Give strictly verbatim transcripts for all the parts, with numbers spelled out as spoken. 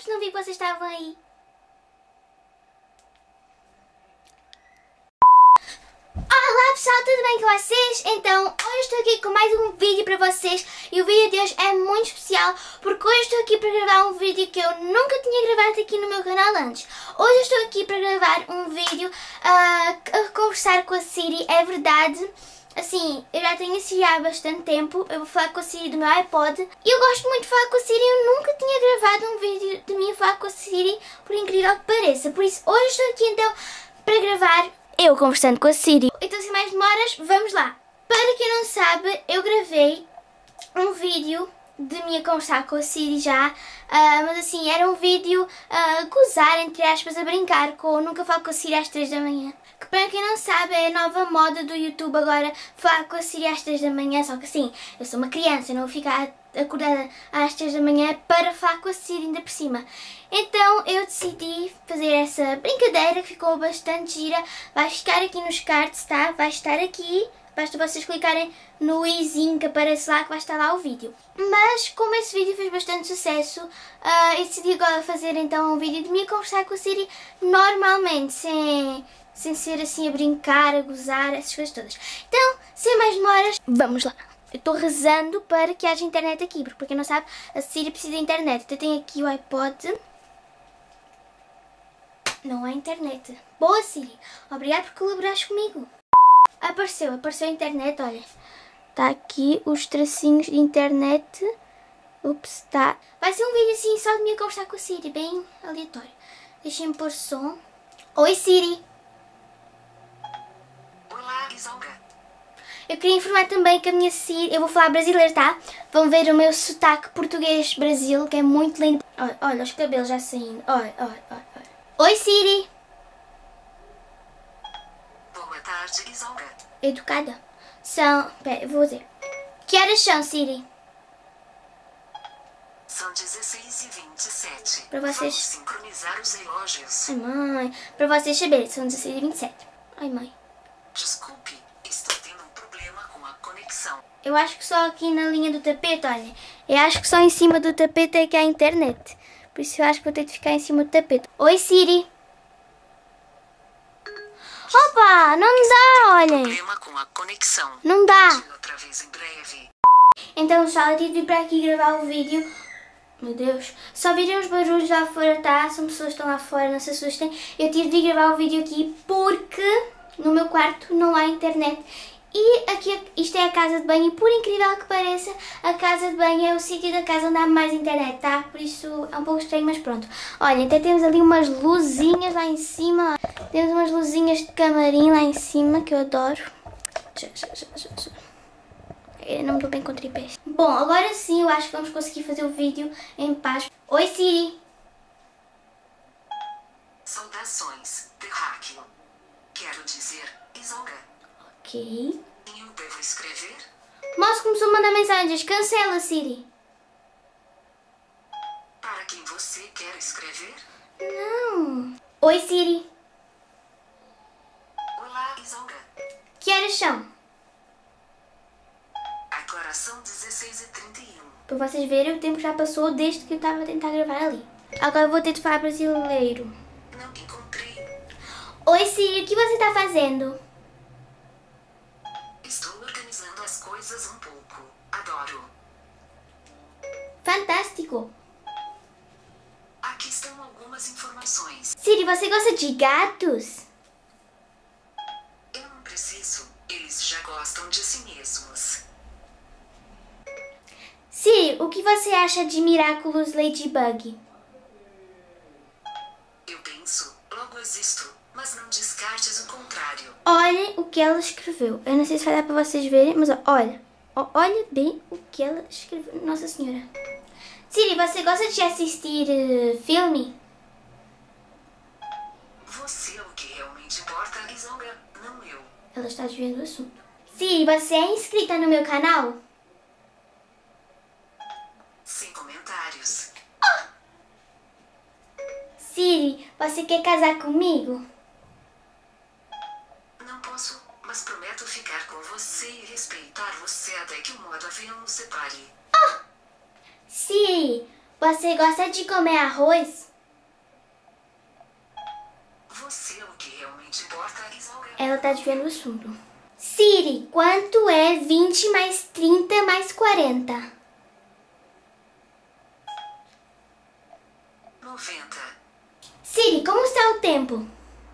Ups, não vi que vocês estavam aí. Olá pessoal, tudo bem com vocês? Então, hoje estou aqui com mais um vídeo para vocês e o vídeo de hoje é muito especial porque hoje estou aqui para gravar um vídeo que eu nunca tinha gravado aqui no meu canal antes. Hoje eu estou aqui para gravar um vídeo uh, a conversar com a Siri, é verdade. Assim, eu já tenho a Siri há bastante tempo, eu vou falar com a Siri do meu iPod e eu gosto muito de falar com a Siri, eu nunca tinha gravado um vídeo de mim a falar com a Siri, por incrível que pareça. Por isso, hoje estou aqui então para gravar eu conversando com a Siri. Então, sem mais demoras, vamos lá. Para quem não sabe, eu gravei um vídeo de mim a conversar com a Siri já, uh, mas assim, era um vídeo uh, gozar, entre aspas, a brincar com Nunca Falo com a Siri às três da manhã. Que para quem não sabe é a nova moda do YouTube agora, falar com a Siri às três da manhã, só que assim, eu sou uma criança, eu não vou ficar acordada às três da manhã para falar com a Siri ainda por cima. Então eu decidi fazer essa brincadeira que ficou bastante gira, vai ficar aqui nos cards, tá? Vai estar aqui. Basta vocês clicarem no izinho que aparece lá, que vai estar lá o vídeo. Mas como esse vídeo fez bastante sucesso, uh, eu decidi agora fazer então um vídeo de mim a conversar com a Siri normalmente, sem, sem ser assim a brincar, a gozar, essas coisas todas. Então, sem mais demoras, vamos lá. Eu estou rezando para que haja internet aqui, porque para quem não sabe, a Siri precisa de internet. Então eu tenho aqui o iPod. Não há internet. Boa, Siri. Obrigada por colaborares comigo. Apareceu, apareceu a internet, olha. Está aqui os tracinhos de internet. Ups, está. Vai ser um vídeo assim só de mim a conversar com a Siri, bem aleatório. Deixem-me pôr som. Oi, Siri. Olá, Isaura. Eu queria informar também que a minha Siri... Eu vou falar brasileiro, tá? Vão ver o meu sotaque português Brasil, que é muito lindo. Olha, olha os cabelos já saindo. Olha, olha, olha, olha. Oi, Siri. Boa tarde, Isaura. Educada. São... Pera, eu vou dizer. Que horas são, Siri? São dezesseis e vinte e sete. Pra vocês... Vamos sincronizar os relógios. Ai, mãe. Pra vocês saberem, são dezesseis e vinte e sete. Ai, mãe. Desculpe, estou tendo um problema com a conexão. Eu acho que só aqui na linha do tapete, olha. Eu acho que só em cima do tapete é que há internet. Por isso eu acho que vou ter de ficar em cima do tapete. Oi, Siri. Opa, não dá, olhem. Problema com a conexão. Não dá. Outra vez em breve. Então, pessoal, eu tive de vir para aqui gravar o vídeo. Meu Deus. Só viram os barulhos lá fora, tá? São pessoas que estão lá fora, não se assustem. Eu tive de vir gravar o vídeo aqui porque no meu quarto não há internet. E aqui, isto é a casa de banho e por incrível que pareça, a casa de banho é o sítio da casa onde há mais internet, tá? Por isso é um pouco estranho, mas pronto. Olha, até temos ali umas luzinhas lá em cima. Temos umas luzinhas de camarim lá em cima, que eu adoro. Eu não me dou bem com tripés. Bom, agora sim eu acho que vamos conseguir fazer o vídeo em paz. Oi, Siri. Saudações, terráqueo. Quero dizer, Isaura. Ok. Eu devo escrever? Moço começou a mandar mensagens. Cancela, Siri. Para quem você quer escrever? Não. Oi, Siri. Olá, Isaura. Que horas são? Agora são dezesseis e trinta e um. Para vocês verem, o tempo já passou desde que eu estava a tentar gravar ali. Agora eu vou ter de falar brasileiro. Não encontrei. Oi, Siri. O que você está fazendo? Estou organizando as coisas um pouco. Adoro. Fantástico. Aqui estão algumas informações. Siri, você gosta de gatos? Eu não preciso. Eles já gostam de si mesmos. Siri, o que você acha de Miraculous Ladybug? Eu penso, logo existo, mas não descartes o contrário. Olhem o que ela escreveu. Eu não sei se vai dar para vocês verem, mas olha. Olha bem o que ela escreveu. Nossa Senhora. Siri, você gosta de assistir uh, filme? Você é o que realmente importa, Isaura, não eu. Ela está desviando o assunto. Siri, você é inscrita no meu canal? Sem comentários. Siri, você quer casar comigo? Não posso, mas prometo ficar com você e respeitar você até que o modo avião nos separe. Siri, você gosta de comer arroz? Você é o que realmente importa, Isaura. Ela tá desviando o assunto. Siri, quanto é vinte mais trinta mais quarenta? noventa. Siri, como está o tempo?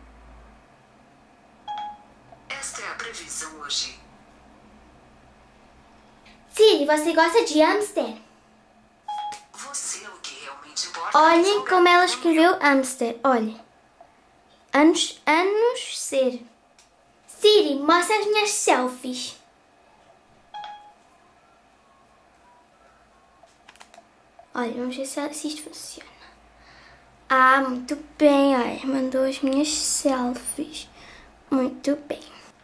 Esta é a previsão hoje. Siri, você gosta de hamster? Você é o que realmente importa. Olhem Isaura. como ela escreveu hamster. Olha. Anos, anos ser. Siri, mostra as minhas selfies. Olha, vamos ver se, se isto funciona. Ah, muito bem, olha. Mandou as minhas selfies. Muito bem.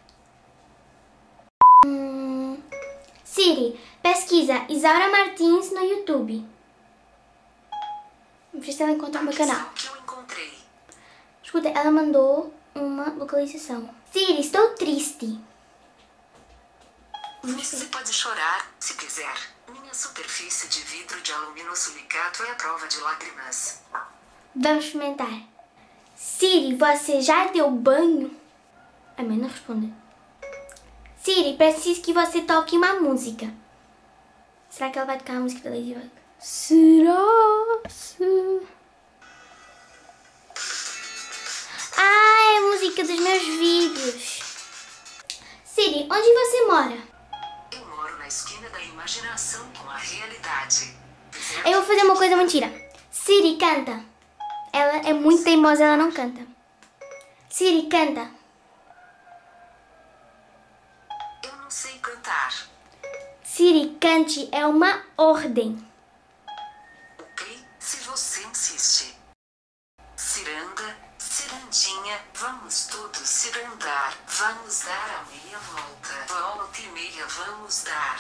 Hum, Siri, pesquisa Isaura Martins no YouTube. Vamos ver se ela encontra o meu canal. Atenção que eu encontrei. Escuta, ela mandou uma localização. Siri, estou triste. Você pode chorar, se quiser. Minha superfície de vidro de alumínio silicato é a prova de lágrimas. Vamos experimentar. Siri, você já deu banho? A mãe não responde. Siri, preciso que você toque uma música. Será que ela vai tocar a música da Lady Gaga? Será? Se... Ah, é a música dos meus vídeos. Siri, onde você mora? Eu moro na esquina da imaginação com a realidade. Eu vou fazer uma coisa mentira. Siri, canta. Ela é muito teimosa, ela não canta. Siri, canta. Eu não sei cantar. Siri, cante, é uma ordem. Ok, se você insiste. Ciranda, cirandinha, vamos todos cirandar. Vamos dar a meia volta. Volta e meia vamos dar.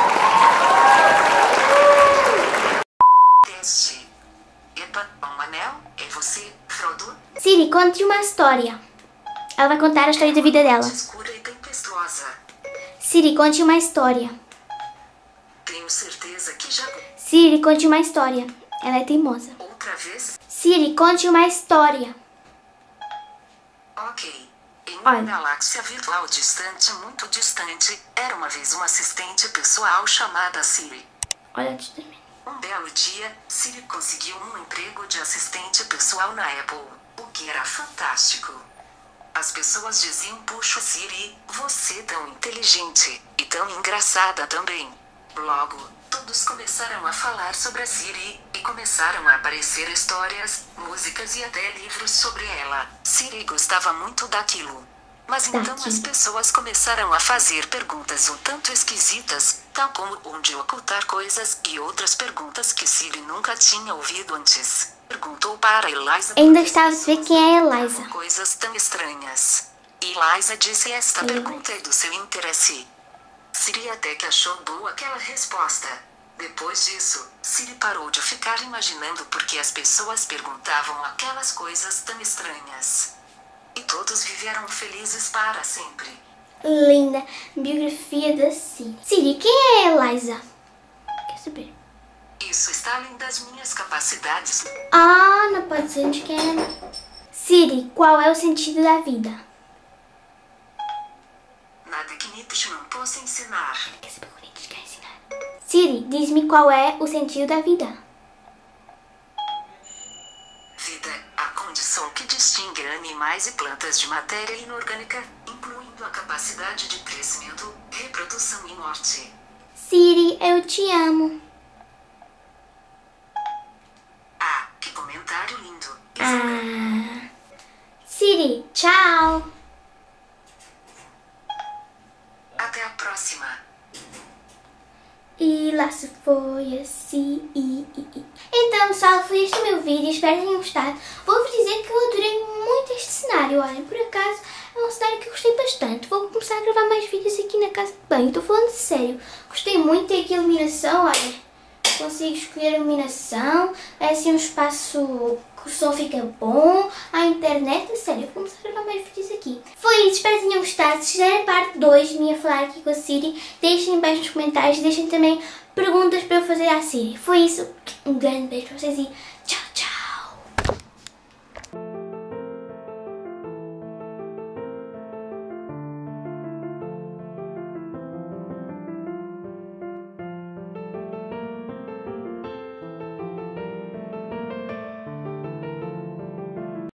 Teste. Epa, um anel? É você, Frodo? Siri, conte uma história. Ela vai contar a história da vida dela. Escura e tempestuosa. Siri, conte uma história. Tenho certeza que já... Siri, conte uma história. Ela é teimosa. Outra vez? Siri, conte uma história. Ok. Em Olha. uma galáxia virtual distante, muito distante, era uma vez uma assistente pessoal chamada Siri. Olha, justamente. Um belo dia, Siri conseguiu um emprego de assistente pessoal na Apple, o que era fantástico. As pessoas diziam: puxa Siri, você tão inteligente, e tão engraçada também. Logo, todos começaram a falar sobre a Siri, e começaram a aparecer histórias, músicas e até livros sobre ela. Siri gostava muito daquilo. Mas então Daquilo. as pessoas começaram a fazer perguntas um tanto esquisitas, tal como onde ocultar coisas e outras perguntas que Siri nunca tinha ouvido antes. Perguntou para Eliza. Ainda por que estava a as ver pessoas quem é perguntavam Eliza. Coisas tão estranhas. Eliza disse: esta Eliza. pergunta é do seu interesse. Siri até que achou boa aquela resposta. Depois disso, Siri parou de ficar imaginando por que as pessoas perguntavam aquelas coisas tão estranhas. E todos viveram felizes para sempre. Linda. Biografia da Siri. Siri, quem é Eliza? Quer saber? Isso está além das minhas capacidades. Ah, não pode ser de quem é. Siri, qual é o sentido da vida? Nada que Nietzsche não possa ensinar. Quer saber o que Nietzsche quer ensinar? Siri, diz-me qual é o sentido da vida. Vida, a condição que distingue animais e plantas de matéria inorgânica, incluindo a capacidade de crescimento, reprodução e morte. Siri, eu te amo. Ah, que comentário lindo. Ah. Siri, tchau. Até a próxima. E lá se foi assim. E, e, e. Então, pessoal, foi este o meu vídeo. Espero que tenham gostado. Vou-vos dizer que eu adorei muito este cenário. Olhem, por acaso, é um cenário que eu gostei bastante. Vou começar a gravar mais vídeos aqui na casa de banho. Estou falando de sério. Gostei muito. Tem aqui a iluminação, olha. Consigo escolher a iluminação. É assim um espaço que o som fica bom. A internet, a sério, vou começar a gravar mais vídeos aqui. Foi isso, espero que tenham gostado. Se quiserem parte dois de mim a falar aqui com a Siri, deixem embaixo nos comentários. Deixem também perguntas para eu fazer à Siri. Foi isso. Um grande beijo para vocês e tchau!